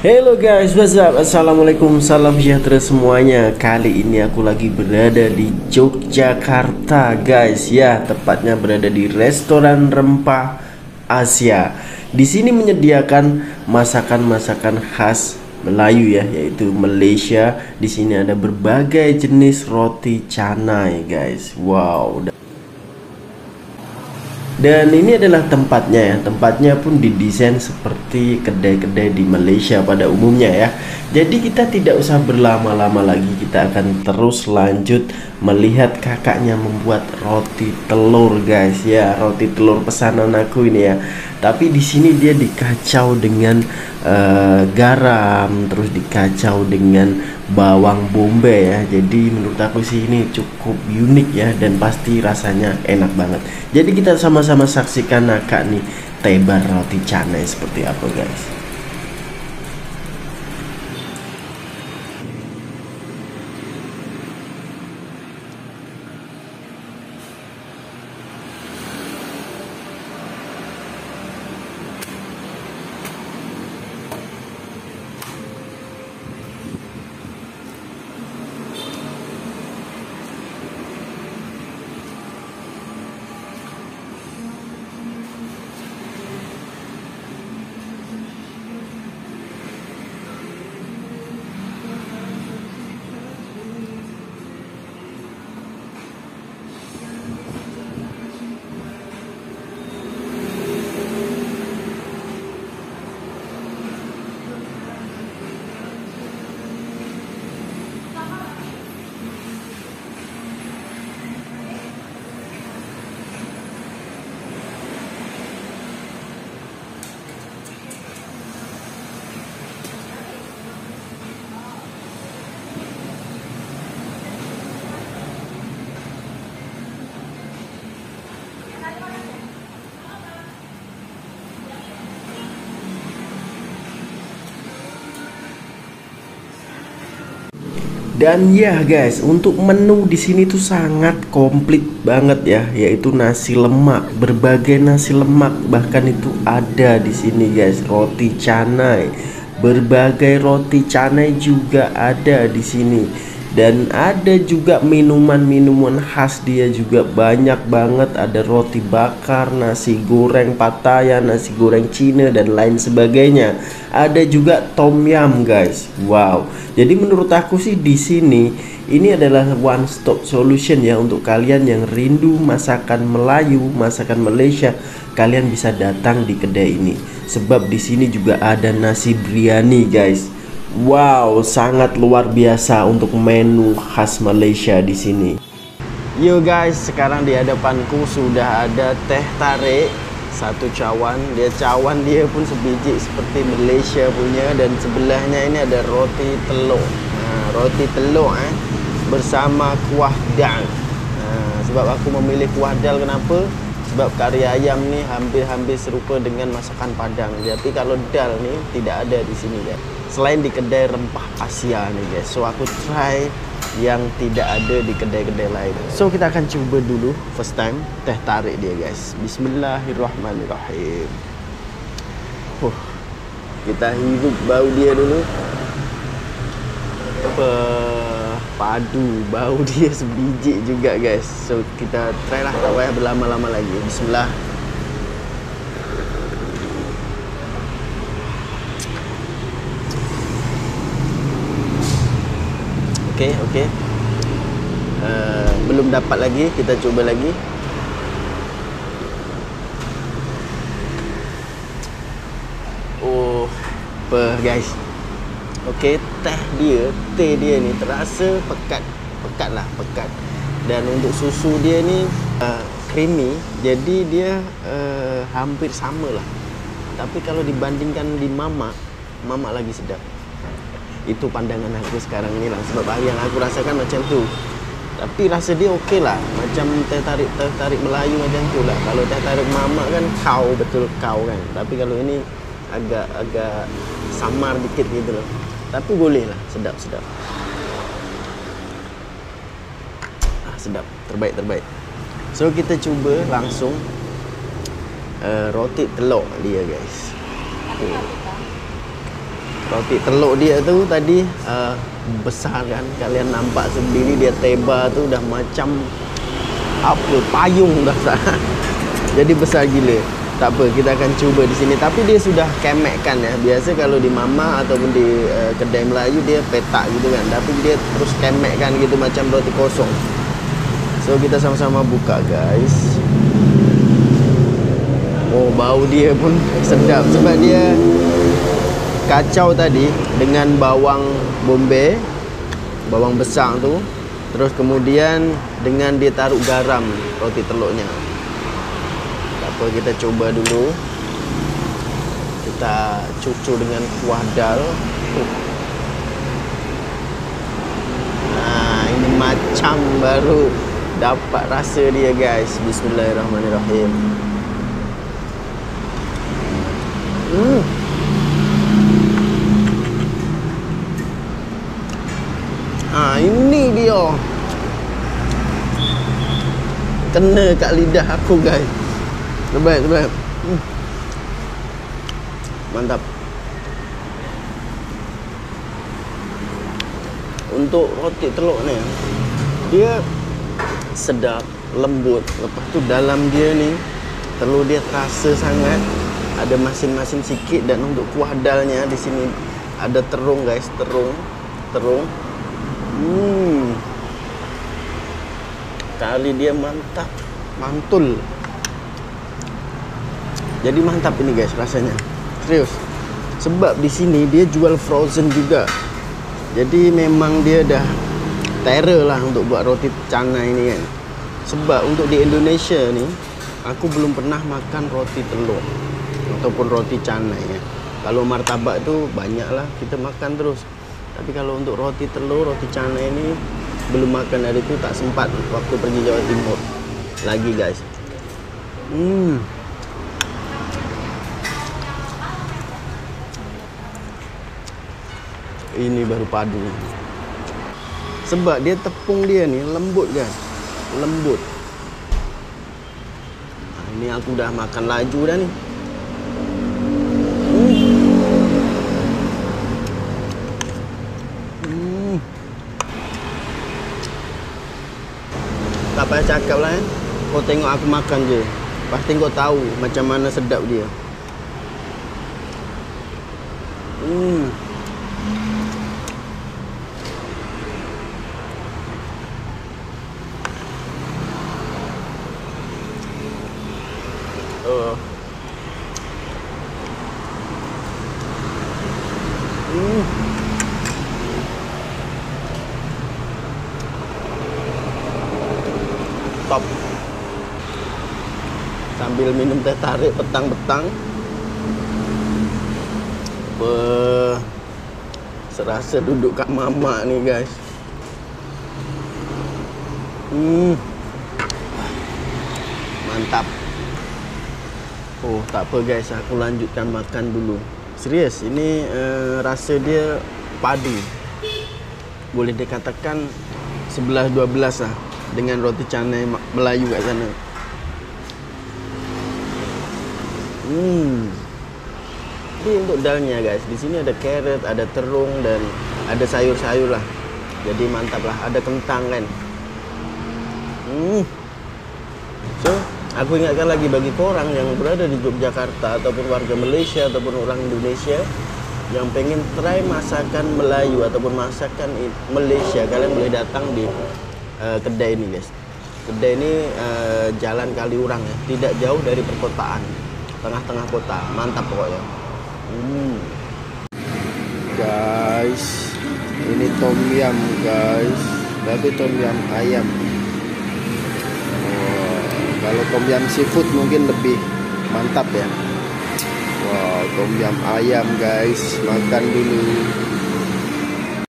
Hello guys, what's up? Assalamualaikum, salam sejahtera semuanya. Kali ini aku lagi berada di Yogyakarta guys. Ya, tepatnya berada di restoran rempah Asia. Di sini menyediakan masakan-masakan khas Melayu ya, yaitu Malaysia. Di sini ada berbagai jenis roti canai guys. Wow. Dan ini adalah tempatnya ya. Tempatnya pun didesain seperti kedai-kedai di Malaysia pada umumnya ya. Jadi kita tidak usah berlama-lama lagi. Kita akan terus lanjut melihat kakaknya membuat roti telur guys ya. Roti telur pesanan aku ini ya. Tapi di sini dia dikacau dengan garam, terus dikacau dengan bawang bombay ya. Jadi menurut aku sih ini cukup unik ya, dan pasti rasanya enak banget. Jadi kita sama-sama saksikan kakak nih tebar roti canai seperti apa guys. Dan ya guys, untuk menu di sini tuh sangat komplit banget ya, yaitu nasi lemak, berbagai nasi lemak bahkan itu ada di sini guys. Roti canai, berbagai roti canai juga ada di sini. Dan ada juga minuman-minuman khas dia juga banyak banget. Ada roti bakar, nasi goreng Pattaya, nasi goreng Cina dan lain sebagainya. Ada juga tom yum guys. Wow. Jadi menurut aku sih di sini ini adalah one stop solution ya untuk kalian yang rindu masakan Melayu, masakan Malaysia. Kalian bisa datang di kedai ini. Sebab di sini juga ada nasi biryani guys. Wow, sangat luar biasa untuk menu khas Malaysia di sini. Yo guys, sekarang di hadapanku sudah ada teh tarik satu cawan. Dia pun sebiji seperti Malaysia punya, dan sebelahnya ini ada roti telur. Roti telur bersama kuah dal. Sebab aku memilih kuah dal kenapa? Sebab kari ayam nih hampir-hampir serupa dengan masakan Padang. Tapi kalau dal nih tidak ada di sini guys. Selain di kedai rempah Asia nih guys. So aku try yang tidak ada di kedai-kedai lain. So kita akan coba dulu first time teh tarik dia guys. Bismillahirrahmanirrahim. Kita hirup bau dia dulu. Padu bau dia sebiji juga guys. So kita try lah, tak payah berlama-lama lagi. Bismillah. Okey. Belum dapat lagi, kita coba lagi. Guys. Okey, teh dia ni terasa pekat. Dan untuk susu dia ni creamy, jadi dia hampir sama lah. Tapi kalau dibandingkan di Mamak lagi sedap. Itu pandangan aku sekarang ni lah. Sebab yang aku rasakan macam tu. Tapi rasa dia okey lah. Macam teh tarik Melayu macam tu lah. Kalau teh tarik Mamak kan betul kau kan. Tapi kalau ini agak samar dikit gitu loh. Tapi boleh lah. Sedap. Sedap. Terbaik. So kita cuba langsung roti telur dia guys. Roti telur dia tuh tadi besar kan, kalian nampak sendiri dia teba tuh udah macam apa payung dah. Jadi besar gila. Tak apa, kita akan cuba di sini. Tapi dia sudah kemekkan ya. Biasa kalau di mama ataupun di kedai Melayu dia petak gitu kan. Tapi dia terus kemekkan gitu macam roti kosong. So kita sama-sama buka guys. Oh, bau dia pun sedap sebab dia kacau tadi dengan bawang bombay, bawang besar tu. Terus kemudian dengan dia taruh garam roti telurnya. Apa kita coba dulu. Kita cucu dengan kuah dal. Nah, ini macam baru dapat rasa dia guys. Bismillahirrahmanirrahim. Ini dia. Kena kat lidah aku guys. Terbaik. Mantap. Untuk roti telur ni, dia sedap, lembut. Lepas tu dalam dia ni, telur dia terasa sangat. Ada masin-masin sikit. Dan untuk kuah dalnya di sini ada terung guys, terung. Kali dia mantap, mantul. Jadi mantap ini guys rasanya. Serius. Sebab di sini dia jual frozen juga. Jadi memang dia dah terror lah untuk buat roti canai ini kan. Sebab untuk di Indonesia ni aku belum pernah makan roti telur ataupun roti canai ya. Kalau martabak tu banyak lah kita makan terus. Tapi kalau untuk roti telur, roti canai ini belum makan. Hari tu tak sempat waktu pergi Jawa Timur lagi guys. Ini baru padu. Sebab dia tepung dia ni lembut kan. Lembut. Nah, ini aku dah makan laju dah ni. Tak payah cakap lah Kau tengok aku makan je. Pasti kau tahu macam mana sedap dia. Top. Sambil minum teh tarik petang-petang. Serasa duduk kat mama ni guys. Mantap. Oh, tak apa guys, aku lanjutkan makan dulu. Serius, ini rasa dia padu. Boleh dikatakan 11-12 lah dengan roti canai Melayu kat sana. Jadi untuk dalnya guys, di sini ada carrot, ada terung dan ada sayur-sayur lah. Jadi mantap lah, ada kentang kan. So, aku ingatkan lagi bagi korang yang berada di Yogyakarta ataupun warga Malaysia ataupun orang Indonesia yang pengen try masakan Melayu ataupun masakan Malaysia, kalian boleh datang di kedai ini guys. Kedai ini Jalan Kaliurang ya, tidak jauh dari perkotaan, tengah-tengah kota. Mantap pokoknya. Guys, ini tom yum guys, tapi tom yum ayam. Kalau tom yum seafood mungkin lebih mantap ya. Wow, tom yum ayam guys, makan dulu.